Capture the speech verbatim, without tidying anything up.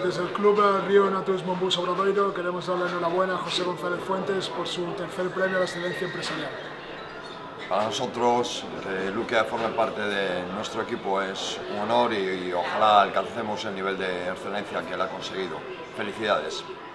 Desde el Club Río Naturismo Bus Obradoiro queremos darle enhorabuena a José González Fuentes por su tercer premio a la excelencia empresarial. Para nosotros, que Luque forme parte de nuestro equipo es un honor y, y ojalá alcancemos el nivel de excelencia que él ha conseguido. Felicidades.